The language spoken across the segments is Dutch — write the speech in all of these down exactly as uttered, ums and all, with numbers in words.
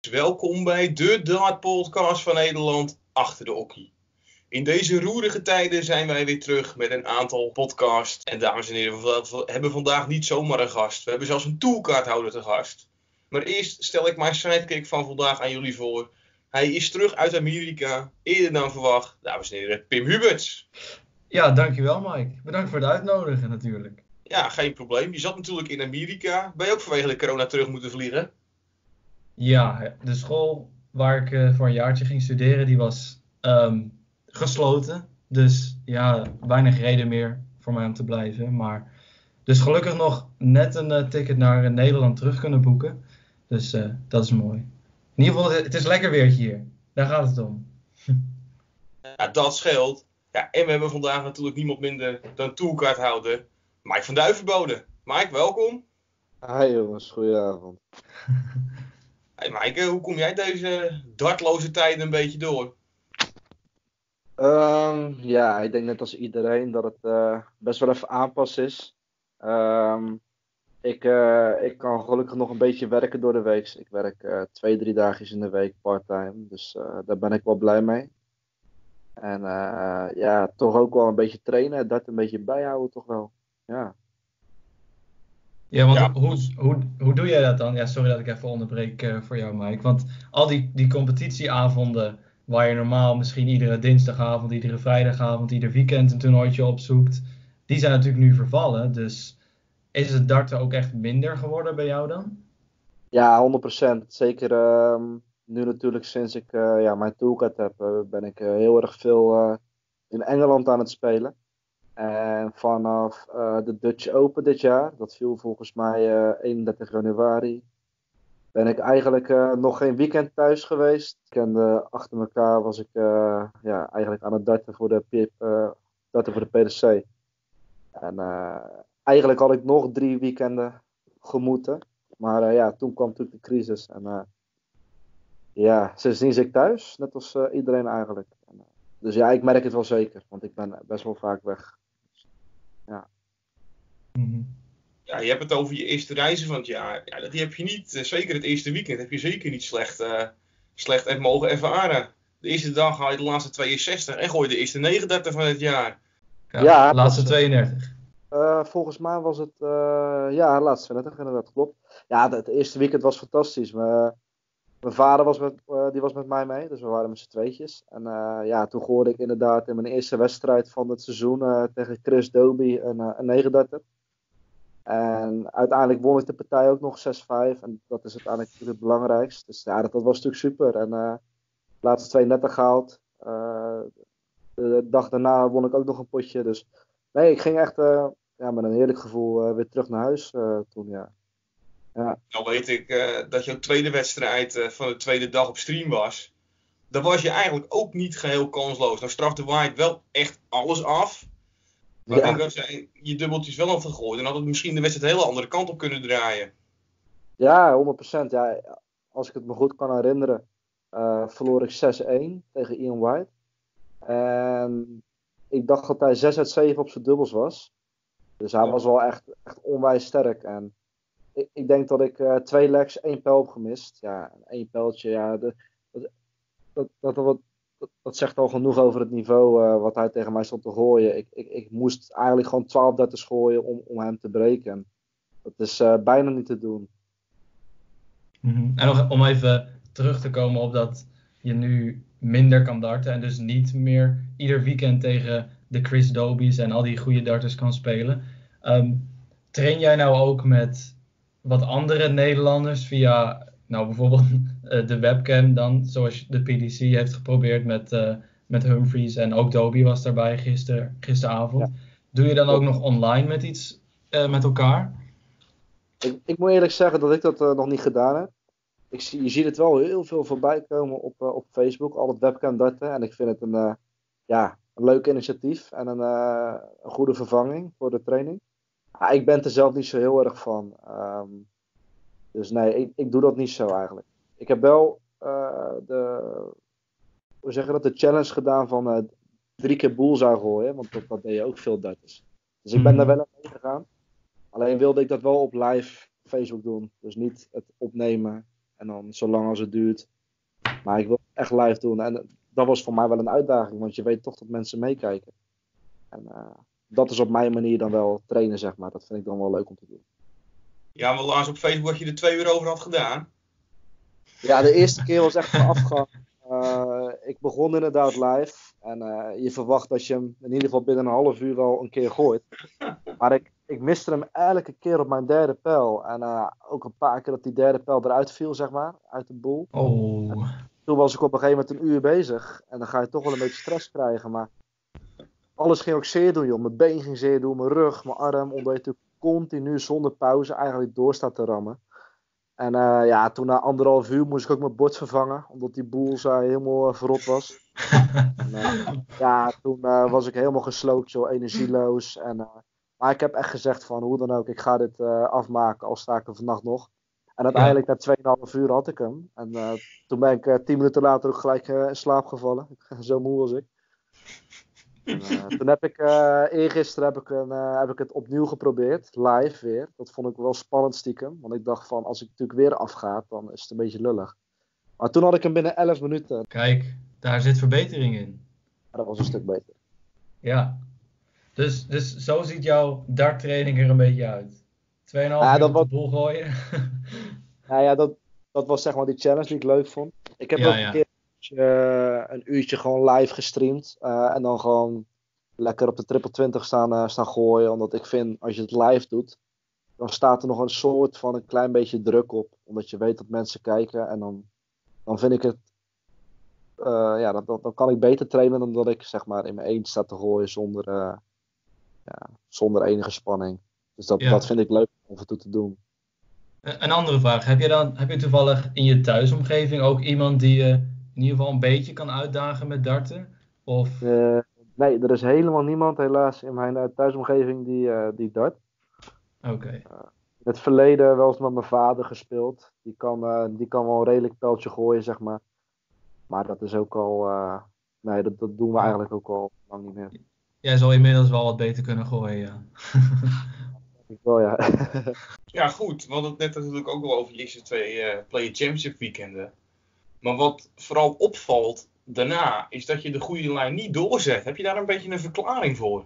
Welkom bij de Dart-podcast van Nederland, Achter de Okkie. In deze roerige tijden zijn wij weer terug met een aantal podcasts. En dames en heren, we hebben vandaag niet zomaar een gast. We hebben zelfs een toolkaarthouder te gast. Maar eerst stel ik mijn sidekick van vandaag aan jullie voor. Hij is terug uit Amerika, eerder dan verwacht. Dames en heren, Pim Huberts. Ja, dankjewel Mike. Bedankt voor het uitnodigen natuurlijk. Ja, geen probleem. Je zat natuurlijk in Amerika. Ben je ook vanwege de corona terug moeten vliegen? Ja, de school waar ik uh, voor een jaartje ging studeren, die was um, gesloten. Dus ja, weinig reden meer voor mij om te blijven. Maar dus gelukkig nog net een uh, ticket naar uh, Nederland terug kunnen boeken. Dus uh, dat is mooi. In ieder geval, het is lekker weertje hier. Daar gaat het om. Ja, dat scheelt. Ja, en we hebben vandaag natuurlijk niemand minder dan toolkaarthouder Mike van Duivenbode. Mike, welkom. Hi jongens, goedenavond. Hey Mike, hoe kom jij deze dartloze tijden een beetje door? Um, ja, ik denk net als iedereen dat het uh, best wel even aanpassen is. Um, ik, uh, ik kan gelukkig nog een beetje werken door de week. Ik werk uh, twee, drie dagjes in de week parttime, dus uh, daar ben ik wel blij mee. En uh, ja, toch ook wel een beetje trainen, dat een beetje bijhouden toch wel. Ja. Ja, want Ja. Hoe, hoe, hoe doe jij dat dan? Ja, sorry dat ik even onderbreek uh, voor jou, Mike. Want al die, die competitieavonden waar je normaal misschien iedere dinsdagavond, iedere vrijdagavond, ieder weekend een toernooitje opzoekt, die zijn natuurlijk nu vervallen. Dus is het darten ook echt minder geworden bij jou dan? Ja, honderd procent. Zeker um, nu natuurlijk sinds ik uh, ja, mijn toolkart heb, uh, ben ik uh, heel erg veel uh, in Engeland aan het spelen. En vanaf uh, de Dutch Open dit jaar, dat viel volgens mij uh, eenendertig januari, ben ik eigenlijk uh, nog geen weekend thuis geweest. En uh, achter elkaar was ik uh, ja, eigenlijk aan het darten voor de, uh, darten voor de P D C. En uh, eigenlijk had ik nog drie weekenden gemoeten. Maar uh, ja, toen kwam natuurlijk de crisis. En uh, ja, sindsdien zit ik thuis, net als uh, iedereen eigenlijk. En, uh, dus ja, ik merk het wel zeker, want ik ben best wel vaak weg. Ja. Mm-hmm. Ja, je hebt het over je eerste reizen van het jaar. Ja, die heb je niet, uh, zeker het eerste weekend, heb je zeker niet slecht, uh, slecht even mogen ervaren. De eerste dag haal je de laatste tweeënzestig en gooi je de eerste negenendertig van het jaar. Ja, Ja, laatste dat, tweeëndertig. Uh, volgens mij was het, uh, ja, laatste tweeëndertig inderdaad, klopt. Ja, het, het eerste weekend was fantastisch. Mijn vader was met, uh, die was met mij mee, dus we waren met z'n tweetjes. En uh, ja, toen hoorde ik inderdaad in mijn eerste wedstrijd van het seizoen uh, tegen Chris Dobie een, uh, een negenendertig. En uiteindelijk won ik de partij ook nog zes vijf. En dat is uiteindelijk het belangrijkste. Dus ja, dat, dat was natuurlijk super. En uh, de laatste tweeëndertig gehaald. Uh, de dag daarna won ik ook nog een potje. Dus nee, ik ging echt uh, ja, met een heerlijk gevoel uh, weer terug naar huis uh, toen, ja. ja. Nou weet ik uh, dat jouw tweede wedstrijd uh, van de tweede dag op stream was. Dan was je eigenlijk ook niet geheel kansloos. Nou straf de waarheid wel echt alles af. Maar ja. Ik denk dat je je dubbeltjes wel had gegooid. En had het misschien de wedstrijd een hele andere kant op kunnen draaien. Ja, honderd procent. Ja, als ik het me goed kan herinneren, uh, verloor ik zes één tegen Ian White. En ik dacht dat hij zes uit zeven op zijn dubbels was. Dus hij was wel echt, echt onwijs sterk. En ik, ik denk dat ik uh, twee legs, één pijl heb gemist. Ja, één pijltje, ja. De, dat, dat, dat, dat, dat, dat zegt al genoeg over het niveau uh, wat hij tegen mij stond te gooien. Ik, ik, ik moest eigenlijk gewoon twaalf dertig gooien om, om hem te breken. Dat is uh, bijna niet te doen. Mm-hmm. En nog om even terug te komen op dat je nu minder kan darten en dus niet meer ieder weekend tegen de Chris Dobies en al die goede darters kan spelen. Um, train jij nou ook met wat andere Nederlanders via nou bijvoorbeeld uh, de webcam dan, zoals de P D C heeft geprobeerd met, uh, met Humphries en ook Dobie was daarbij gister, gisteravond. Ja. Doe je dan ook nog online met iets uh, met elkaar? Ik, ik moet eerlijk zeggen dat ik dat uh, nog niet gedaan heb. Ik zie, je ziet het wel heel veel voorbij komen op, uh, op Facebook, al het webcam darten. En ik vind het een, uh, ja, een leuk initiatief en een, uh, een goede vervanging voor de training. Ja, ik ben er zelf niet zo heel erg van. Um, dus nee, ik, ik doe dat niet zo eigenlijk. Ik heb wel uh, de, hoe zeg je dat, de challenge gedaan van uh, drie keer bullseye gooien. Want dat, dat deed je ook veel darters. Dus ik ben daar wel aan mee gegaan. Alleen wilde ik dat wel op live Facebook doen. Dus niet het opnemen En dan zolang als het duurt. Maar ik wil het echt live doen. En dat was voor mij wel een uitdaging, want je weet toch dat mensen meekijken. En uh, dat is op mijn manier dan wel trainen, zeg maar. Dat vind ik dan wel leuk om te doen. Ja, want laatst op Facebook dat je er twee uur over had gedaan. Ja, de eerste keer was echt voorafgang. Uh, ik begon inderdaad live. En uh, je verwacht dat je hem in ieder geval binnen een half uur wel een keer gooit. Maar ik, ik miste hem elke keer op mijn derde pijl. En uh, ook een paar keer dat die derde pijl eruit viel, zeg maar. Uit de boel. Oh. En toen was ik op een gegeven moment een uur bezig. En dan ga je toch wel een beetje stress krijgen. Maar alles ging ook zeer doen, joh. Mijn been ging zeer doen, mijn rug, mijn arm. Omdat je natuurlijk continu zonder pauze eigenlijk door staat te rammen. En uh, ja, toen na anderhalf uur moest ik ook mijn bord vervangen. Omdat die boel zei helemaal uh, verrot was. en, uh, ja, toen uh, was ik helemaal gesloopt, joh. Energieloos. En, uh, maar ik heb echt gezegd van, hoe dan ook, ik ga dit uh, afmaken. Al sta ik er vannacht nog. En uiteindelijk ja. na tweeënhalf uur had ik hem. En uh, toen ben ik uh, tien minuten later ook gelijk uh, in slaap gevallen. Zo moe was ik. En, uh, toen heb ik, uh, eergisteren heb ik, een, uh, heb ik het opnieuw geprobeerd, live weer. Dat vond ik wel spannend stiekem, want ik dacht van, als ik natuurlijk weer afga, dan is het een beetje lullig. Maar toen had ik hem binnen elf minuten. Kijk, daar zit verbetering in. Ja, dat was een stuk beter. Ja, dus, dus zo ziet jouw darttraining er een beetje uit. Tweeënhalf ja, uur op was... de boel gooien. nou ja, dat, dat was zeg maar die challenge die ik leuk vond. Ik heb ja, ook ja. een keer uh, een uurtje gewoon live gestreamd. Uh, en dan gewoon lekker op de triple twintig staan, uh, staan gooien. Omdat ik vind, als je het live doet, dan staat er nog een soort van een klein beetje druk op. Omdat je weet dat mensen kijken. En dan, dan vind ik het, uh, ja, dan, dan kan ik beter trainen dan dat ik zeg maar in mijn eentje sta te gooien zonder, uh, ja, zonder enige spanning. Dus dat, Ja. dat vind ik leuk om af en toe te doen. Een andere vraag. Heb je dan, heb je toevallig in je thuisomgeving ook iemand die je in ieder geval een beetje kan uitdagen met darten? Of... Uh, nee, er is helemaal niemand helaas in mijn uh, thuisomgeving die, uh, die dart. Oké. Okay. Uh, in het verleden wel eens met mijn vader gespeeld. Die kan, uh, die kan wel een redelijk pijltje gooien, zeg maar. Maar dat is ook al... Uh, nee, dat, dat doen we eigenlijk ook al lang niet meer. Jij zal inmiddels wel wat beter kunnen gooien, ja. Ik wel, ja. Ja, goed. We hadden het net natuurlijk ook wel over je eerste twee uh, Player Championship weekenden. Maar wat vooral opvalt daarna, is dat je de goede lijn niet doorzet. Heb je daar een beetje een verklaring voor?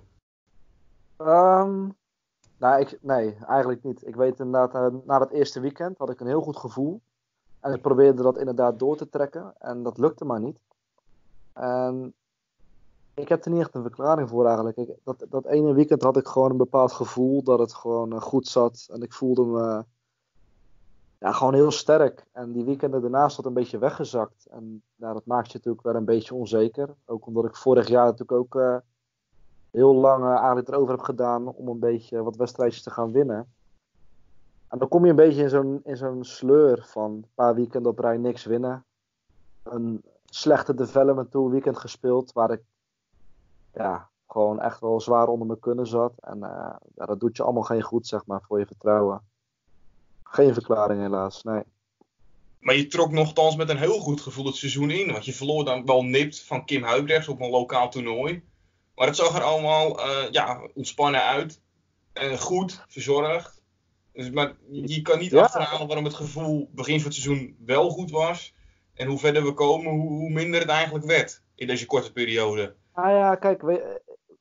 Um, nou, ik, nee, eigenlijk niet. Ik weet inderdaad, uh, na dat eerste weekend had ik een heel goed gevoel. En ik probeerde dat inderdaad door te trekken. En dat lukte maar niet. En ik heb er niet echt een verklaring voor eigenlijk. Ik, dat, dat ene weekend had ik gewoon een bepaald gevoel dat het gewoon uh, goed zat. En ik voelde me ja, gewoon heel sterk. En die weekenden daarna zat een beetje weggezakt. En nou, dat maakt je natuurlijk wel een beetje onzeker. Ook omdat ik vorig jaar natuurlijk ook uh, heel lang uh, eigenlijk erover heb gedaan om een beetje wat wedstrijdjes te gaan winnen. En dan kom je een beetje in zo'n, in zo'n sleur van een paar weekenden op rij niks winnen. Een slechte development tour weekend gespeeld waar ik ja, gewoon echt wel zwaar onder mijn kunnen zat. En uh, ja, dat doet je allemaal geen goed, zeg maar, voor je vertrouwen. Geen verklaring helaas, nee. Maar je trok nogthans met een heel goed gevoel het seizoen in. Want je verloor dan wel nipt van Kim Huibrechts op een lokaal toernooi. Maar het zag er allemaal uh, ja, ontspannen uit. Uh, goed, verzorgd. Dus, maar je kan niet ja. achterhalen waarom het gevoel begin van het seizoen wel goed was. En hoe verder we komen, hoe, hoe minder het eigenlijk werd in deze korte periode. Ah ja, kijk, we,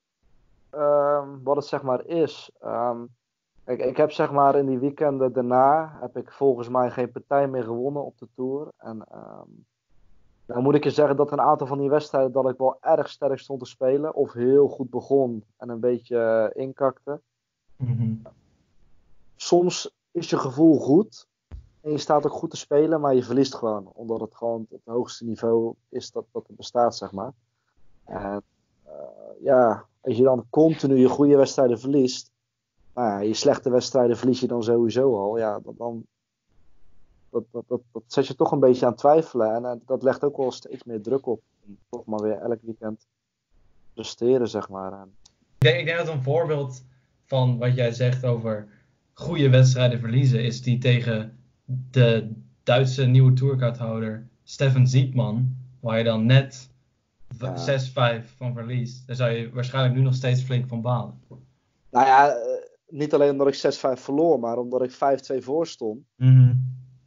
uh, wat het zeg maar is. Um, kijk, ik heb zeg maar in die weekenden daarna, heb ik volgens mij geen partij meer gewonnen op de Tour. En um, dan moet ik je zeggen dat een aantal van die wedstrijden dat ik wel erg sterk stond te spelen. Of heel goed begon en een beetje uh, inkakte. Mm-hmm. Soms is je gevoel goed. En je staat ook goed te spelen, maar je verliest gewoon. Omdat het gewoon het hoogste niveau is dat, dat er bestaat, zeg maar. En uh, ja, als je dan continu je goede wedstrijden verliest. Nou ja, je slechte wedstrijden verlies je dan sowieso al. Ja, dan, dan dat, dat, dat, dat zet je toch een beetje aan twijfelen. En uh, dat legt ook wel steeds meer druk op. Om toch maar weer elk weekend presteren, zeg maar. En... Ik denk, ik denk dat een voorbeeld van wat jij zegt over goede wedstrijden verliezen is die tegen de Duitse nieuwe tourkaarthouder Steffen Siepman, waar je dan net ja. zes vijf van verliest. Daar zou je waarschijnlijk nu nog steeds flink van balen. Nou ja, uh, niet alleen omdat ik zes vijf verloor, maar omdat ik vijf twee voor stond. Mm-hmm.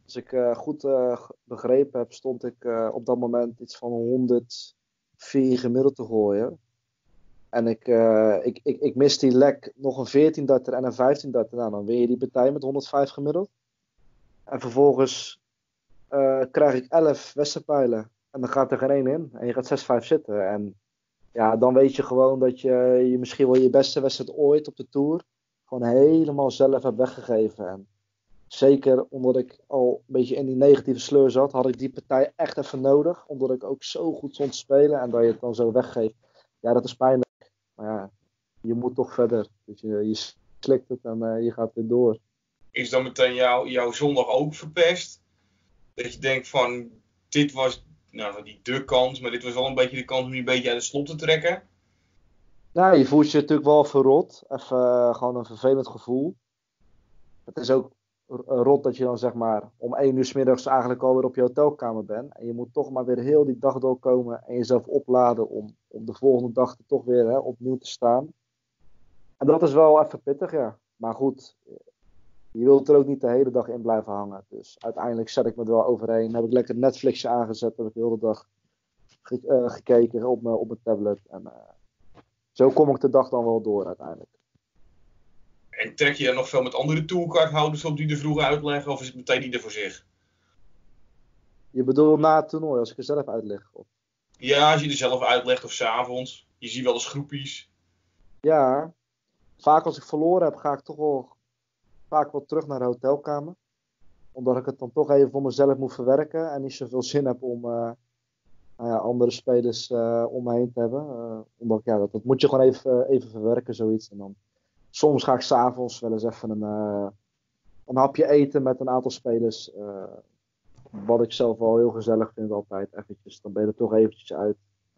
Als ik uh, goed uh, begrepen heb, stond ik uh, op dat moment iets van honderdvier gemiddeld te gooien. En ik, uh, ik, ik, ik mis die lek nog een veertien darter en een vijftien darter. Nou, dan win je die partij met honderdvijf gemiddeld. En vervolgens uh, krijg ik elf wedstrijdpijlen. En dan gaat er geen één in. En je gaat zes vijf zitten. En ja, dan weet je gewoon dat je, je misschien wel je beste wedstrijd ooit op de Tour gewoon helemaal zelf hebt weggegeven. En zeker omdat ik al een beetje in die negatieve sleur zat, had ik die partij echt even nodig. Omdat ik ook zo goed stond te spelen en dat je het dan zo weggeeft. Ja, dat is pijnlijk. Maar ja, je moet toch verder. Dus je, je slikt het en uh, je gaat weer door. Is dan meteen jou, jouw zondag ook verpest? Dat je denkt van, dit was nou, niet de kans, maar dit was wel een beetje de kans om je een beetje uit de slot te trekken? Nou, je voelt je natuurlijk wel verrot. Even uh, gewoon een vervelend gevoel. Het is ook rot dat je dan zeg maar om één uur 's middags eigenlijk alweer op je hotelkamer bent. En je moet toch maar weer heel die dag doorkomen en jezelf opladen om, om de volgende dag er toch weer hè, opnieuw te staan. En dat is wel even pittig, ja. Maar goed, je wilt er ook niet de hele dag in blijven hangen. Dus uiteindelijk zet ik me er wel overheen. Heb ik lekker Netflixje aangezet, heb ik de hele dag ge- uh, gekeken op mijn, op mijn tablet. En uh, zo kom ik de dag dan wel door uiteindelijk. En trek je dan nog veel met andere tourcardhouders op die er vroeg uitleggen, of is het meteen ieder voor zich? Je bedoelt na het toernooi, als ik er zelf uitleg? Of... Ja, als je er zelf uitlegt of 's avonds. Je ziet wel eens groepjes. Ja, vaak als ik verloren heb, ga ik toch wel vaak wel terug naar de hotelkamer. Omdat ik het dan toch even voor mezelf moet verwerken en niet zoveel zin heb om uh, nou ja, andere spelers uh, om me heen te hebben. Uh, omdat ja, dat, dat moet je gewoon even, even verwerken, zoiets. En dan soms ga ik 's avonds wel eens even een, uh, een hapje eten met een aantal spelers. Uh, wat ik zelf wel heel gezellig vind altijd. Eventjes, dan ben je er toch eventjes uit.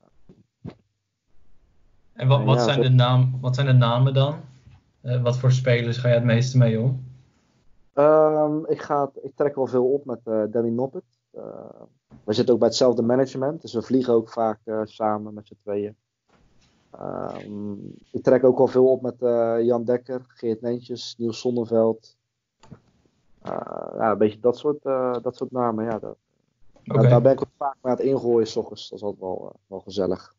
En wat, en wat, ja, zijn zo... de naam, wat zijn de namen dan? Uh, wat voor spelers ga je het meeste mee om? Um, ik, ga, ik trek wel veel op met uh, Danny Noppert. Uh, we zitten ook bij hetzelfde management. Dus we vliegen ook vaak uh, samen met z'n tweeën. Um, ik trek ook wel veel op met uh, Jan Dekker, Geert Neentjes, Niels Zonneveld. Uh, ja, een beetje dat soort, uh, dat soort namen. Ja, dat, okay. Daar ben ik ook vaak mee aan het ingooien 's ochtends. Dat is altijd wel, uh, wel gezellig.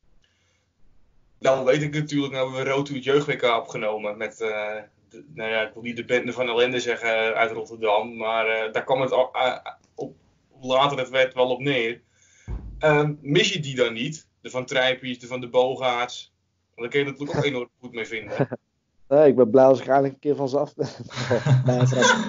Nou weet ik natuurlijk, nou hebben we Road to het Jeugd W K opgenomen. Met, uh, de, nou ja, ik wil niet de bende van ellende zeggen uh, uit Rotterdam. Maar uh, daar kwam het al, uh, op later het werd wel op neer. Uh, mis je die dan niet? De Van Trijpies, de Van de Boogaards. Want daar kun je natuurlijk ook enorm goed mee vinden. Nee, ik ben blij als ik eindelijk een keer van ze af ben. nee,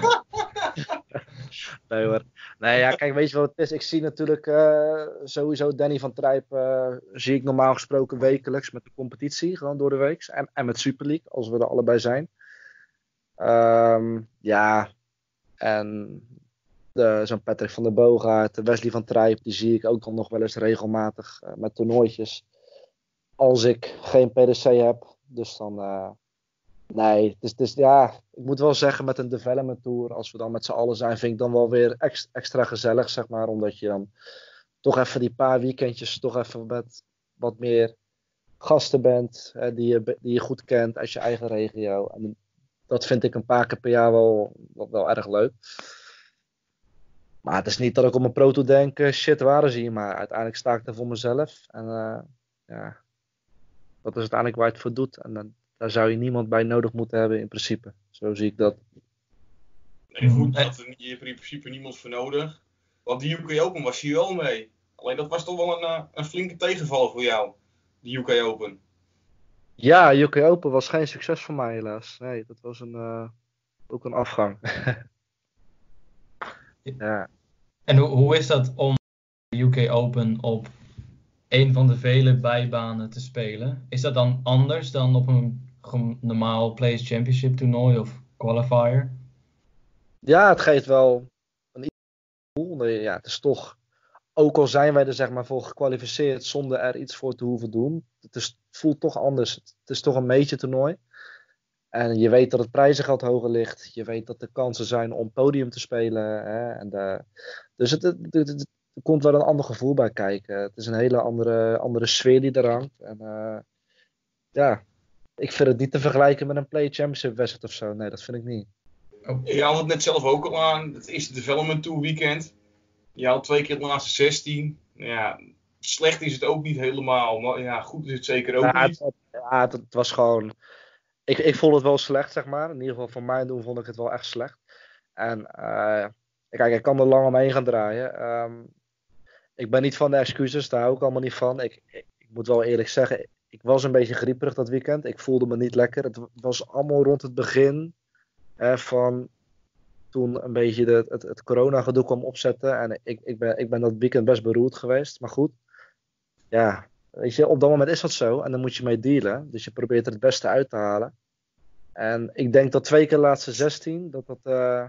nee hoor. Nee, ja, kijk, weet je wat het is? Ik zie natuurlijk uh, sowieso Danny van Trijp, uh, zie ik normaal gesproken wekelijks met de competitie, gewoon door de week. En, en met Super League, als we er allebei zijn. Um, ja, en de, zo'n Patrick van der Boogaard, Wesley van Trijp, die zie ik ook dan nog wel eens regelmatig uh, met toernooitjes. Als ik geen P D C heb, dus dan... Uh, Nee, dus, dus ja, ik moet wel zeggen met een development tour, als we dan met z'n allen zijn, vind ik dan wel weer extra, extra gezellig, zeg maar. Omdat je dan toch even die paar weekendjes toch even met wat meer gasten bent, hè, die, je, die je goed kent uit je eigen regio. En dat vind ik een paar keer per jaar wel, wel, wel erg leuk. Maar het is niet dat ik op mijn pro toe denk, uh, shit, waar zie je maar. Uiteindelijk sta ik er voor mezelf. En uh, ja, dat is uiteindelijk waar je het voor doet. En dan daar zou je niemand bij nodig moeten hebben in principe. Zo zie ik dat. Nee, goed, daar had er in principe niemand voor nodig. Want die U K Open was hier wel mee. Alleen dat was toch wel een, een flinke tegenvaller voor jou, die U K Open. Ja, U K Open was geen succes voor mij helaas. Nee, dat was een, uh, ook een afgang. ja. En hoe, hoe is dat om de U K Open op een van de vele bijbanen te spelen? Is dat dan anders dan op een normaal Players Championship toernooi of qualifier? Ja, het geeft wel een gevoel. Ja, het is toch, ook al zijn wij er zeg maar voor gekwalificeerd zonder er iets voor te hoeven doen. Het is, voelt toch anders. Het is toch een major toernooi. En je weet dat het prijzengeld hoger ligt. Je weet dat er kansen zijn om podium te spelen. Hè? En de, dus het, het, het, het, er komt wel een ander gevoel bij kijken. Het is een hele andere, andere sfeer die er hangt. En uh, ja, ik vind het niet te vergelijken met een Play Championship wedstrijd of zo. Nee, dat vind ik niet. Oh. Je haalde het net zelf ook al aan. Het is het Development Tour weekend. Je haalt twee keer de laatste zestien. Ja, slecht is het ook niet helemaal. Maar ja, goed is het zeker ook Ja, niet. het, ja, het, het was gewoon... Ik, ik vond het wel slecht, zeg maar. In ieder geval voor mijn doen vond ik het wel echt slecht. En uh, kijk, ik kan er lang omheen gaan draaien. Um, ik ben niet van de excuses, daar hou ik allemaal niet van. Ik, ik, ik moet wel eerlijk zeggen, ik was een beetje grieperig dat weekend. Ik voelde me niet lekker. Het was allemaal rond het begin eh, van toen een beetje de, het, het corona-gedoe kwam opzetten. En ik, ik, ben, ik ben dat weekend best beroerd geweest. Maar goed, ja, weet je, op dat moment is dat zo. En dan moet je mee dealen. Dus je probeert er het beste uit te halen. En ik denk dat twee keer de laatste zestien, dat dat, uh,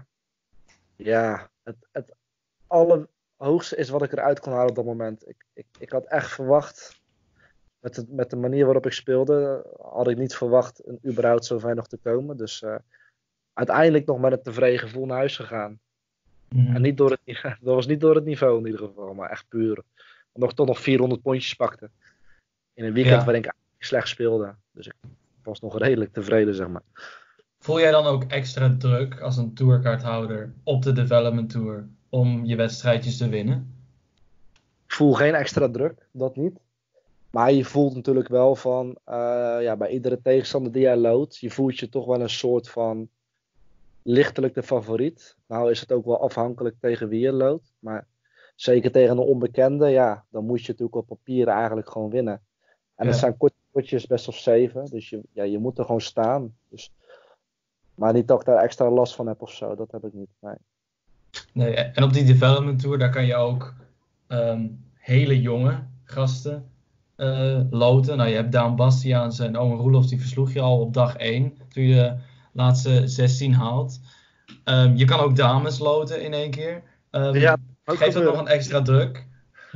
ja, het, het allerhoogste is wat ik eruit kon halen op dat moment. Ik, ik, ik had echt verwacht, met de, met de manier waarop ik speelde, had ik niet verwacht een überhaupt zo ver nog te komen. Dus uh, uiteindelijk nog met een tevreden gevoel naar huis gegaan. Mm-hmm. En niet door het, dat was niet door het niveau in ieder geval, maar echt puur. Omdat ik toch nog vierhonderd pondjes pakte. In een weekend ja. waarin ik eigenlijk slecht speelde. Dus ik was nog redelijk tevreden, zeg maar. Voel jij dan ook extra druk als een tourkaarthouder op de Development Tour om je wedstrijdjes te winnen? Ik voel geen extra druk, dat niet. Maar je voelt natuurlijk wel van, uh, ja, bij iedere tegenstander die jij loodt, je voelt je toch wel een soort van lichtelijk de favoriet. Nou is het ook wel afhankelijk tegen wie je loodt. Maar zeker tegen een onbekende, ja, dan moet je natuurlijk op papier eigenlijk gewoon winnen. En ja. Het zijn kort, kortjes best of zeven, dus je, ja, je moet er gewoon staan. Dus, maar niet dat ik daar extra last van heb of zo, dat heb ik niet. Nee, nee en op die Development Tour, daar kan je ook um, hele jonge gasten uh, loten. Nou, je hebt Daan Bastiaans en Owen Roelofs, die versloeg je al op dag één, toen je de laatste zestien haalt. Um, je kan ook dames loten in één keer. Um, ja, geeft dat nog een extra druk?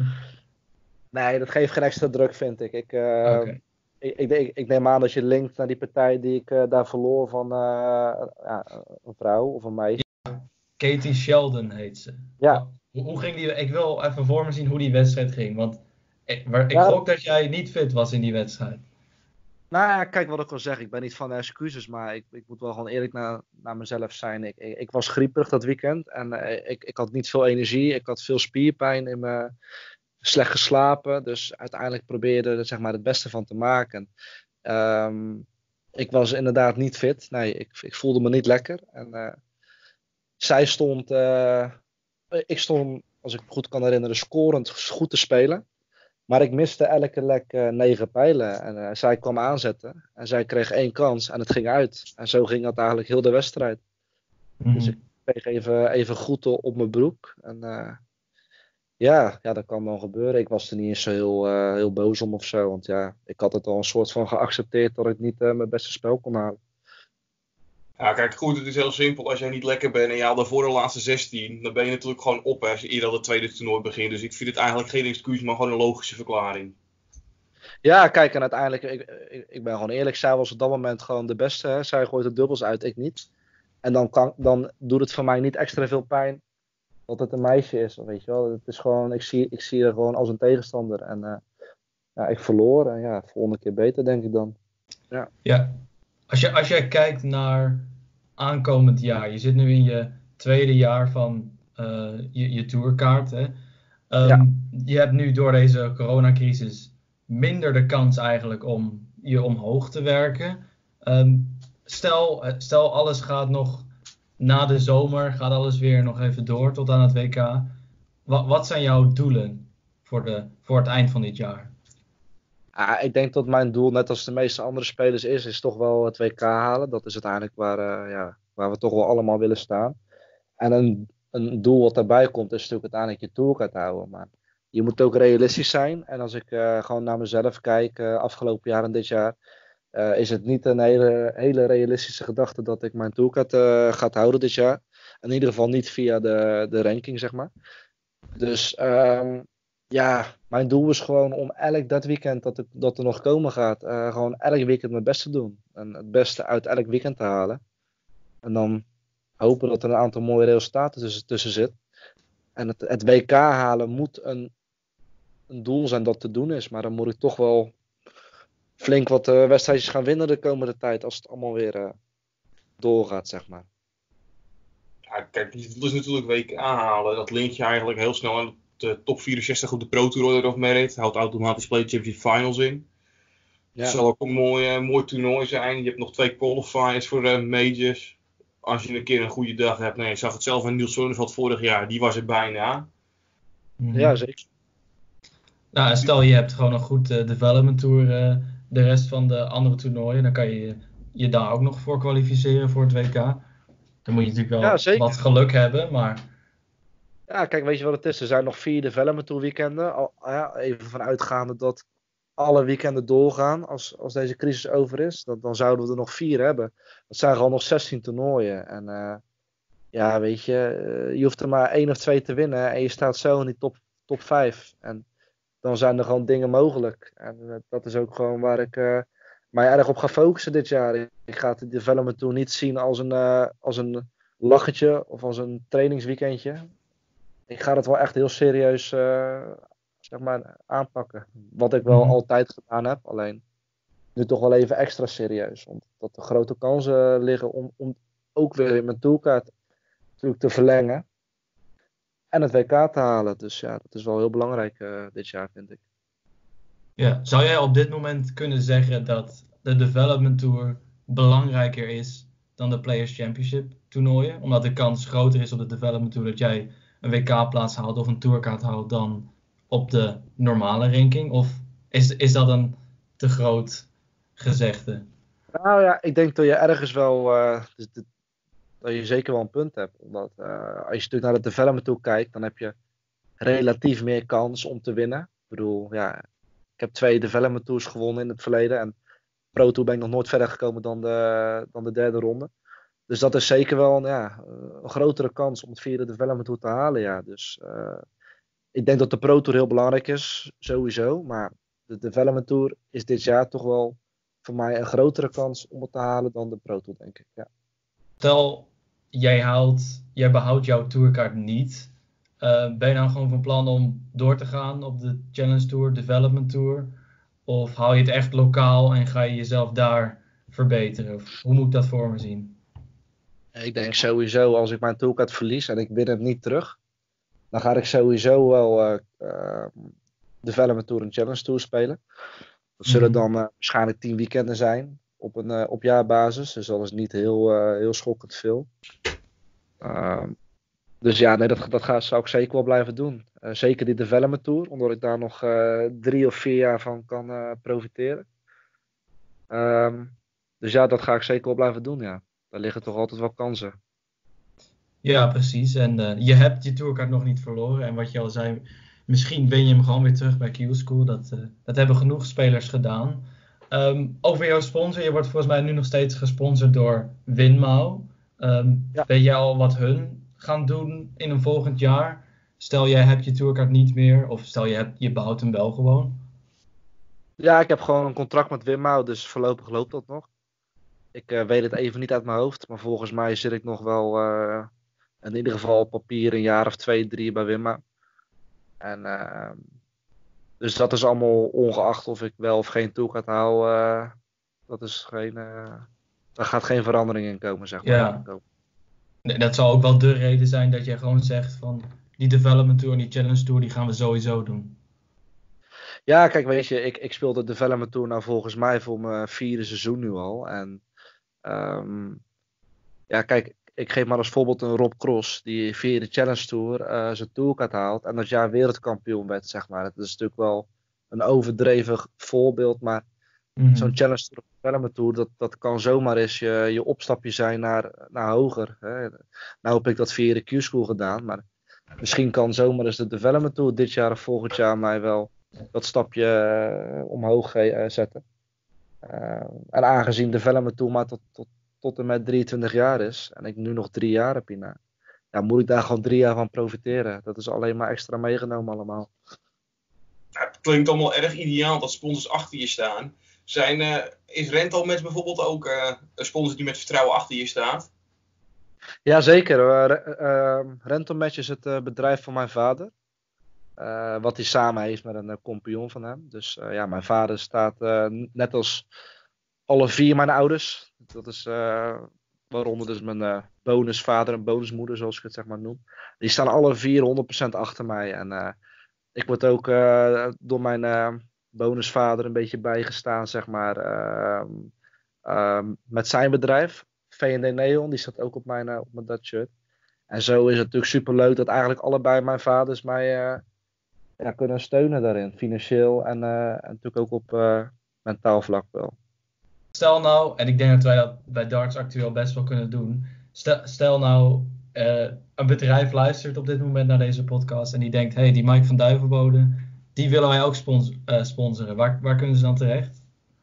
Nee, dat geeft geen extra druk, vind ik. Ik, uh, okay. ik, ik, ik, ik neem aan dat je linkt naar die partij die ik uh, daar verloor van uh, ja, een vrouw of een meisje. Ja, Katie Sheldon heet ze. Ja. Hoe, hoe ging die? Ik wil even voor me zien hoe die wedstrijd ging. Want ik, waar, ik ja, gok dat jij niet fit was in die wedstrijd. Nou ja, kijk wat ik al zeg. Ik ben niet van de excuses, maar ik, ik moet wel gewoon eerlijk naar, naar mezelf zijn. Ik, ik, ik was grieperig dat weekend en uh, ik, ik had niet veel energie. Ik had veel spierpijn in me. Slecht geslapen, dus uiteindelijk probeerde er zeg maar, het beste van te maken. Um, ik was inderdaad niet fit. Nee, ik, ik voelde me niet lekker. En, uh, zij stond, uh, ik stond, als ik me goed kan herinneren, scorend goed te spelen. Maar ik miste elke lek uh, negen pijlen. En uh, zij kwam aanzetten. En zij kreeg één kans en het ging uit. En zo ging dat eigenlijk heel de wedstrijd. Mm-hmm. Dus ik kreeg even, even goed op mijn broek. En uh, Ja, ja, dat kan wel gebeuren. Ik was er niet eens zo heel, uh, heel boos om of zo. Want ja, ik had het al een soort van geaccepteerd dat ik niet uh, mijn beste spel kon halen. Ja, kijk, goed, het is heel simpel. Als jij niet lekker bent en je haalt voor de laatste zestien, dan ben je natuurlijk gewoon op hè, als je eerder al het tweede toernooi begint. Dus ik vind het eigenlijk geen excuus, maar gewoon een logische verklaring. Ja, kijk, en uiteindelijk, ik, ik, ik ben gewoon eerlijk, zij was op dat moment gewoon de beste. Hè. Zij gooit de dubbels uit, ik niet. En dan, kan, dan doet het voor mij niet extra veel pijn dat het een meisje is, weet je wel. Het is gewoon, ik zie, ik zie haar gewoon als een tegenstander. En uh, ja, ik verloor. En ja, volgende keer beter, denk ik dan. Ja. Ja. Als, je, als jij kijkt naar aankomend jaar. Je zit nu in je tweede jaar van uh, je, je tourkaart. Hè? Um, ja. Je hebt nu door deze coronacrisis minder de kans eigenlijk om je omhoog te werken. Um, stel, stel alles gaat nog... Na de zomer gaat alles weer nog even door tot aan het W K. Wat, wat zijn jouw doelen voor, de, voor het eind van dit jaar? Ah, ik denk dat mijn doel, net als de meeste andere spelers is, is toch wel het W K halen. Dat is uiteindelijk waar, uh, ja, waar we toch wel allemaal willen staan. En een, een doel wat daarbij komt is natuurlijk uiteindelijk je tourkaart houden. Maar je moet ook realistisch zijn. En als ik uh, gewoon naar mezelf kijk, uh, afgelopen jaar en dit jaar... Uh, is het niet een hele, hele realistische gedachte dat ik mijn tourkaart uh, ga houden dit jaar. In ieder geval niet via de, de ranking, zeg maar. Dus um, ja, mijn doel is gewoon om elk dat weekend dat, ik, dat er nog komen gaat, uh, gewoon elk weekend mijn best te doen. En het beste uit elk weekend te halen. En dan hopen dat er een aantal mooie resultaten tussen, tussen zit. En het, het W K halen moet een, een doel zijn dat te doen is. Maar dan moet ik toch wel... flink wat uh, wedstrijdjes gaan winnen de komende tijd als het allemaal weer uh, doorgaat, zeg maar. Ja, kijk, dat is natuurlijk W K halen. Dat link je eigenlijk heel snel aan de top vierenzestig op de Pro Tour Order of Merit. Houdt automatisch Play Championship Finals in. Ja. Het zal ook een mooi, uh, mooi toernooi zijn. Je hebt nog twee qualifiers voor uh, majors. Als je een keer een goede dag hebt. Nee, je zag het zelf aan Niels Zonneveld vorig jaar. Die was er bijna. Mm-hmm. Ja, zeker. Nou, en stel je hebt gewoon een goed uh, development tour uh, de rest van de andere toernooien. Dan kan je je daar ook nog voor kwalificeren voor het W K. Dan moet je natuurlijk wel Ja, wat geluk hebben, maar... Ja, kijk, weet je wat het is? Er zijn nog vier development tour weekenden. Al, ja, even vanuitgaande dat alle weekenden doorgaan als, als deze crisis over is. Dan, dan zouden we er nog vier hebben. Dat zijn gewoon nog zestien toernooien. En uh, ja, weet je, uh, je hoeft er maar één of twee te winnen. En je staat zo in die top, top vijf. En dan zijn er gewoon dingen mogelijk. En uh, dat is ook gewoon waar ik uh, mij erg op ga focussen dit jaar. Ik ga de development tour niet zien als een, uh, als een lachertje of als een trainingsweekendje. Ik ga het wel echt heel serieus uh, zeg maar, aanpakken. Wat ik wel mm-hmm. altijd gedaan heb. Alleen nu toch wel even extra serieus. Omdat er grote kansen liggen om, om ook weer in mijn toolkaart natuurlijk te verlengen. En het W K te halen. Dus ja, dat is wel heel belangrijk uh, dit jaar, vind ik. Ja, zou jij op dit moment kunnen zeggen dat de Development Tour belangrijker is dan de Players Championship toernooien? Omdat de kans groter is op de Development Tour dat jij een W K-plaats haalt of een tourkaart haalt dan op de normale ranking? Of is, is dat een te groot gezegde? Nou ja, ik denk dat je ergens wel, uh, dus de, dat je zeker wel een punt hebt. Omdat uh, als je natuurlijk naar de Development Tour kijkt, dan heb je relatief meer kans om te winnen. Ik bedoel, ja, ik heb twee Development Tours gewonnen in het verleden. En Pro Tour ben ik nog nooit verder gekomen dan de, dan de derde ronde. Dus dat is zeker wel ja, een grotere kans om het vierde Development Tour te halen. Ja. Dus uh, ik denk dat de Pro Tour heel belangrijk is, sowieso. Maar de Development Tour is dit jaar toch wel voor mij een grotere kans om het te halen dan de Pro Tour, denk ik. Ja. Stel, jij, haalt, jij behoudt jouw tourkaart niet. Uh, ben je dan gewoon van plan om door te gaan op de Challenge Tour, Development Tour? Of hou je het echt lokaal en ga je jezelf daar verbeteren? Of hoe moet ik dat voor me zien? Ik denk sowieso, als ik mijn toolkaart verlies en ik win het niet terug, dan ga ik sowieso wel uh, uh, Development Tour en Challenge Tour spelen. Dat zullen dan uh, waarschijnlijk tien weekenden zijn op, een, uh, op jaarbasis. Dus dat is niet heel, uh, heel schokkend veel. Uh, dus ja, nee, dat, dat ga, zou ik zeker wel blijven doen. Uh, zeker die Development Tour, omdat ik daar nog uh, drie of vier jaar van kan uh, profiteren. Uh, dus ja, dat ga ik zeker wel blijven doen, ja. Daar liggen toch altijd wel kansen. Ja, precies. En uh, je hebt je tourkaart nog niet verloren. En wat je al zei, misschien ben je hem gewoon weer terug bij Q-School. Dat, uh, dat hebben genoeg spelers gedaan. Um, over jouw sponsor. Je wordt volgens mij nu nog steeds gesponsord door Winmau. Um, ja. Weet jij al wat hun gaan doen in een volgend jaar? Stel jij hebt je tourkaart niet meer. Of stel je, hebt, je behoudt hem wel gewoon. Ja, ik heb gewoon een contract met Winmau. Dus voorlopig loopt dat nog. Ik uh, weet het even niet uit mijn hoofd. Maar volgens mij zit ik nog wel uh, in ieder geval op papier een jaar of twee, drie bij Winmau. En uh, dus dat is allemaal ongeacht of ik wel of geen toolkaart hou. Uh, dat is geen, uh, daar gaat geen verandering in komen, zeg maar. Ja. Nee, dat zal ook wel de reden zijn dat jij gewoon zegt van die Development Tour en die Challenge Tour, die gaan we sowieso doen. Ja, kijk, weet je, ik, ik speel de Development Tour nou volgens mij voor mijn vierde seizoen nu al. En um, ja, kijk, ik geef maar als voorbeeld een Rob Cross, die via de Challenge Tour uh, zijn toolkaart haalt en dat jaar wereldkampioen werd, zeg maar. Dat is natuurlijk wel een overdreven voorbeeld, maar mm-hmm. zo'n Challenge Tour of Development Tour, dat, dat kan zomaar eens je, je opstapje zijn naar, naar hoger. Hè. Nou heb ik dat via de Q-School gedaan, maar misschien kan zomaar eens de Development Tour dit jaar of volgend jaar mij wel dat stapje uh, omhoog uh, zetten. Uh, en aangezien de Development Tour maar tot, tot, tot en met drieëntwintig jaar is, en ik nu nog drie jaar heb hierna, ja, moet ik daar gewoon drie jaar van profiteren. Dat is alleen maar extra meegenomen allemaal. Ja, het klinkt allemaal erg ideaal dat sponsors achter je staan. Zijn, uh, is Rentalmatch bijvoorbeeld ook uh, een sponsor die met vertrouwen achter je staat? Jazeker. Uh, uh, Rentalmatch is het uh, bedrijf van mijn vader. Uh, wat hij samen heeft met een uh, compagnon van hem. Dus uh, ja, mijn vader staat uh, net als alle vier mijn ouders. Dat is uh, waaronder dus mijn uh, bonusvader en bonusmoeder, zoals ik het zeg maar noem. Die staan alle vier honderd procent achter mij. En uh, ik word ook uh, door mijn uh, bonusvader een beetje bijgestaan, zeg maar, uh, uh, met zijn bedrijf. V en D Neon, die staat ook op mijn, uh, op mijn dat shirt. En zo is het natuurlijk superleuk dat eigenlijk allebei mijn vaders mij uh, ja, kunnen steunen daarin. Financieel en, uh, en natuurlijk ook op uh, mentaal vlak wel. Stel nou, en ik denk dat wij dat bij darts actueel best wel kunnen doen. Stel, stel nou, uh, een bedrijf luistert op dit moment naar deze podcast en die denkt, hé, hey, die Mike van Duivenbode, die willen wij ook spons- uh, sponsoren. Waar, waar kunnen ze dan terecht?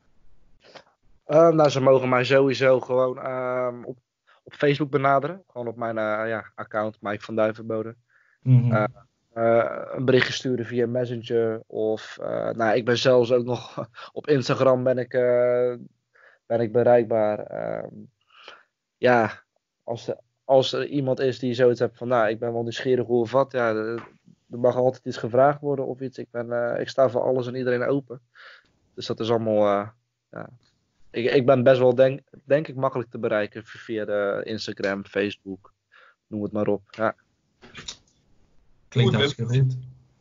Uh, nou, ze mogen mij sowieso gewoon uh, op, op Facebook benaderen. Gewoon op mijn uh, ja, account, Mike van Duivenbode. Mm-hmm. Uh, uh, een berichtje sturen via Messenger. Of, uh, nou, ik ben zelfs ook nog op Instagram ben ik, uh, ben ik bereikbaar. Uh, ja, als, de, als er iemand is die zoiets hebt van, nou, ik ben wel nieuwsgierig hoe of wat. Ja, er mag altijd iets gevraagd worden of iets. Ik, ben, uh, ik sta voor alles en iedereen open. Dus dat is allemaal, uh, ja... Ik, ik ben best wel, denk, denk ik, makkelijk te bereiken via de Instagram, Facebook, noem het maar op. Ja. Klinkt hartstikke goed.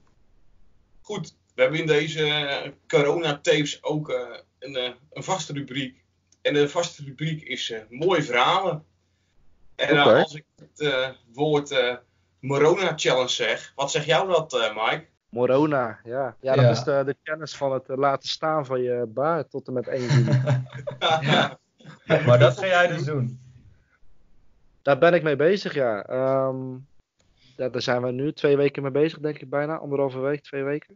Goed, we hebben in deze uh, corona-tapes ook uh, een, uh, een vaste rubriek. En de vaste rubriek is uh, mooie verhalen. En uh, okay. Als ik het uh, woord uh, Morona Challenge zeg, wat zeg jou dat, uh, Mike? Morona, ja. Ja, dat ja. is de, de kennis van het uh, laten staan van je baard tot en met één juli. Ja. Maar dat ga jij dus doen? Daar ben ik mee bezig, ja. Um, ja. Daar zijn we nu twee weken mee bezig, denk ik bijna. Anderhalve week, twee weken.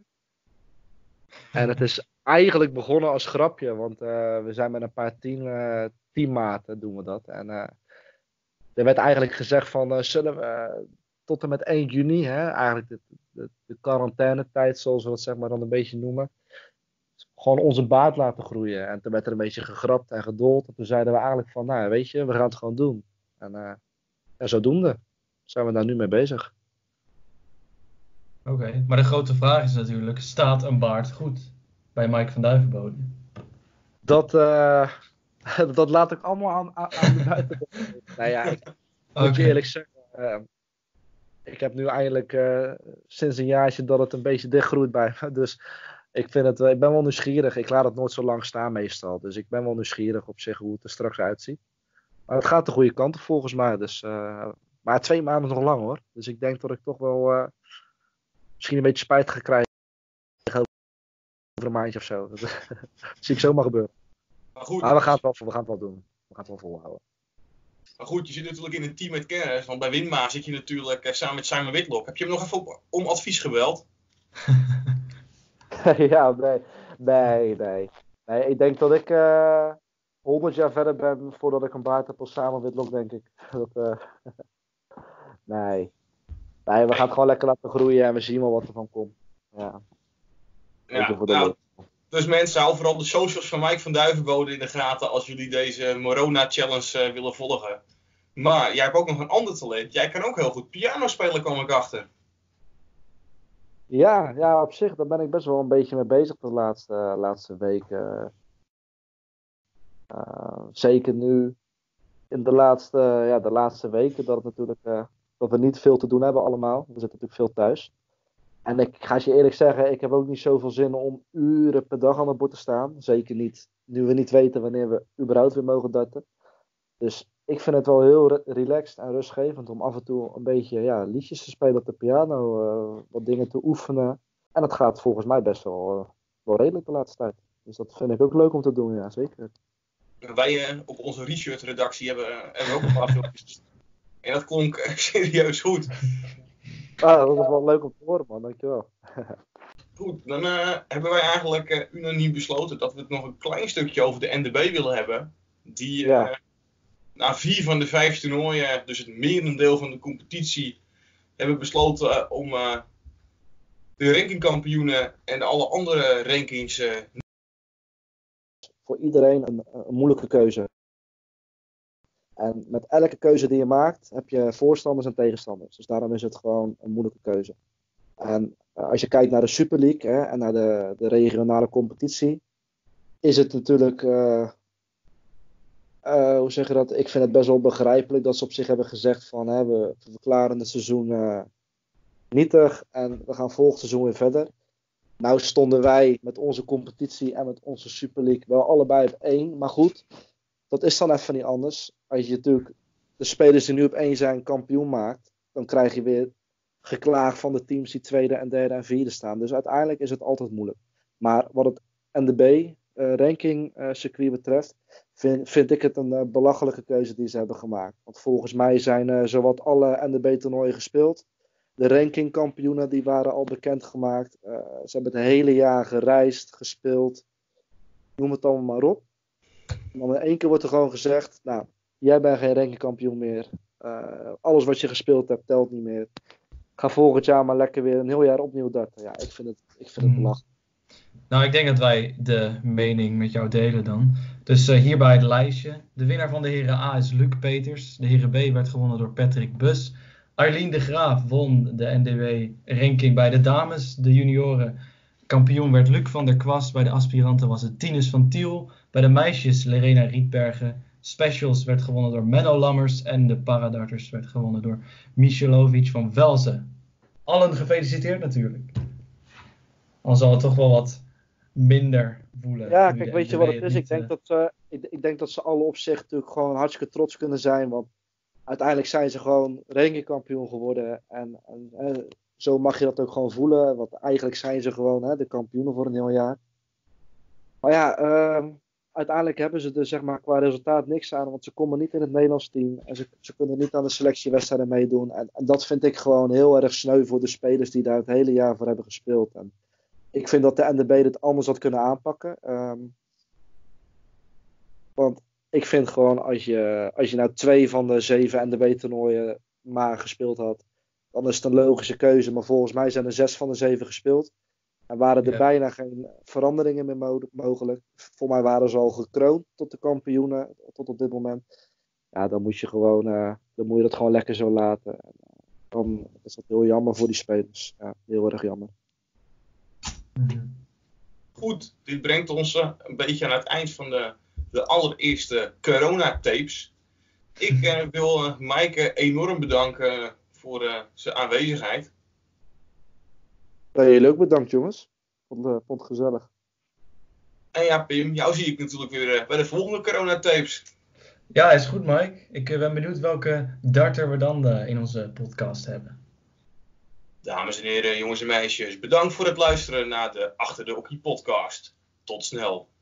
En het is eigenlijk begonnen als grapje, want uh, we zijn met een paar team, uh, teammaten doen we dat. En uh, er werd eigenlijk gezegd van, uh, zullen we... Uh, tot en met één juni, hè, eigenlijk de, de, de quarantainetijd, zoals we dat zeg maar dan een beetje noemen. Gewoon onze baard laten groeien. En toen werd er een beetje gegrapt en gedold. En toen zeiden we eigenlijk van, nou weet je, we gaan het gewoon doen. En uh, ja, zodoende zijn we daar nu mee bezig. Oké, okay, maar de grote vraag is natuurlijk, staat een baard goed bij Mike van Duivenbode? Dat, uh, dat laat ik allemaal aan, aan, aan de buitengrond. Nou ja, ik moet okay. je eerlijk zeggen. Uh, Ik heb nu eindelijk uh, sinds een jaartje dat het een beetje dichtgroeit bij me. Dus ik, vind het, uh, ik ben wel nieuwsgierig. Ik laat het nooit zo lang staan meestal. Dus ik ben wel nieuwsgierig op zich hoe het er straks uitziet. Maar het gaat de goede kant op volgens mij. Dus, uh, maar twee maanden is nog lang hoor. Dus ik denk dat ik toch wel uh, misschien een beetje spijt ga krijgen over een maandje of zo. Dat zie ik zomaar gebeuren. Maar, goed, maar we, gaan het wel, we gaan het wel doen. We gaan het wel volhouden. Maar goed, je zit natuurlijk in een team met kennis. Want bij Winma zit je natuurlijk uh, samen met Simon Whitlock. Heb je hem nog even op, om advies gebeld? Ja, nee. Nee, nee. Nee, ik denk dat ik uh, honderd jaar verder ben voordat ik een baard heb als Simon Whitlock, denk ik. Dat, uh, nee. Nee, we gaan het gewoon lekker laten groeien en we zien wel wat er van komt. Ja. Ja, nou, dus mensen, hou vooral de socials van Mike van Duivenbode in de gaten als jullie deze Morona Challenge uh, willen volgen. Maar jij hebt ook nog een ander talent. Jij kan ook heel goed piano spelen, kom ik achter. Ja, ja, op zich, daar ben ik best wel een beetje mee bezig de laatste, uh, laatste weken. Uh, zeker nu in de laatste, uh, ja, de laatste weken dat, het natuurlijk, uh, dat we niet veel te doen hebben allemaal. We zitten natuurlijk veel thuis. En ik ga je eerlijk zeggen, ik heb ook niet zoveel zin om uren per dag aan het bord te staan. Zeker niet, nu we niet weten wanneer we überhaupt weer mogen darten. Dus ik vind het wel heel re- relaxed en rustgevend om af en toe een beetje ja, liedjes te spelen op de piano. Uh, wat dingen te oefenen. En dat gaat volgens mij best wel, uh, wel redelijk de laatste tijd. Dus dat vind ik ook leuk om te doen, ja zeker. Wij uh, op onze research redactie hebben, uh, hebben ook een paar filmpjes. En dat klonk uh, serieus goed. Ah, dat is wel leuk om te horen, man. Dankjewel. Goed, dan uh, hebben wij eigenlijk uh, unaniem besloten dat we het nog een klein stukje over de N D B willen hebben. Die uh, ja. na vier van de vijf toernooien, dus het merendeel van de competitie, hebben besloten uh, om uh, de rankingkampioenen en alle andere rankings... Uh... Voor iedereen een, een moeilijke keuze. En met elke keuze die je maakt, heb je voorstanders en tegenstanders. Dus daarom is het gewoon een moeilijke keuze. En uh, als je kijkt naar de Super League hè, en naar de, de regionale competitie, is het natuurlijk uh, Uh, hoe zeg je dat? Ik vind het best wel begrijpelijk dat ze op zich hebben gezegd van hè, we verklaren het seizoen uh, nietig en we gaan volgend seizoen weer verder. Nou stonden wij met onze competitie en met onze Super League wel allebei op één. Maar goed, dat is dan even niet anders. Als je natuurlijk de spelers die nu op één zijn kampioen maakt, dan krijg je weer geklaag van de teams die tweede en derde en vierde staan. Dus uiteindelijk is het altijd moeilijk. Maar wat het N D B uh, ranking uh, circuit betreft, vind, vind ik het een uh, belachelijke keuze die ze hebben gemaakt. Want volgens mij zijn uh, zowat alle N D B toernooien gespeeld. De rankingkampioenen die waren al bekendgemaakt. Uh, ze hebben het hele jaar gereisd, gespeeld. Noem het allemaal maar op. En dan in één keer wordt er gewoon gezegd, nou, jij bent geen rankingkampioen meer. Uh, alles wat je gespeeld hebt telt niet meer. Ga volgend jaar maar lekker weer een heel jaar opnieuw darten. Ja, ik vind het, ik vind het belachelijk. Nou, ik denk dat wij de mening met jou delen dan. Dus uh, hierbij het lijstje. De winnaar van de heren A is Luc Peters. De heren B werd gewonnen door Patrick Bus. Arlien de Graaf won de N D W-ranking bij de dames. De junioren kampioen werd Luc van der Kwast. Bij de aspiranten was het Tinus van Tiel. Bij de meisjes Lerena Rietbergen. Specials werd gewonnen door Menno Lammers. En de paradarters werd gewonnen door Michelovic van Velzen. Allen gefeliciteerd natuurlijk. Dan zal het toch wel wat minder voelen. Ja, kijk, weet je wat het is? Ik denk, dat, uh, ik, ik denk dat ze alle op zich natuurlijk gewoon hartstikke trots kunnen zijn. Want uiteindelijk zijn ze gewoon rankingkampioen geworden. En, en, en zo mag je dat ook gewoon voelen. Want eigenlijk zijn ze gewoon hè, de kampioenen voor een heel jaar. Maar ja, uh, uiteindelijk hebben ze er zeg maar qua resultaat niks aan. Want ze komen niet in het Nederlands team. En ze, ze kunnen niet aan de selectiewedstrijden meedoen. En, en dat vind ik gewoon heel erg sneu voor de spelers die daar het hele jaar voor hebben gespeeld. En ik vind dat de N D B dit anders had kunnen aanpakken. Um, want ik vind gewoon als je, als je nou twee van de zeven N D B-toernooien maar gespeeld had, dan is het een logische keuze. Maar volgens mij zijn er zes van de zeven gespeeld. En waren er ja. bijna geen veranderingen meer mo- mogelijk. Voor mij waren ze al gekroond tot de kampioenen, tot op dit moment. Ja, dan moet je gewoon, uh, dan moet je dat gewoon lekker zo laten. En, uh, dan is dat heel jammer voor die spelers. Ja, heel erg jammer. Goed, dit brengt ons uh, een beetje aan het eind van de, de allereerste coronatapes. Ik uh, wil uh, Maaike enorm bedanken voor uh, zijn aanwezigheid. Ja, jullie ook bedankt, jongens. Vond, uh, vond het gezellig. En ja, Pim, jou zie ik natuurlijk weer uh, bij de volgende coronatapes. Ja, is goed, Mike. Ik uh, ben benieuwd welke darter we dan uh, in onze podcast hebben. Dames en heren, jongens en meisjes, bedankt voor het luisteren naar de Achter de Okkie podcast. Tot snel.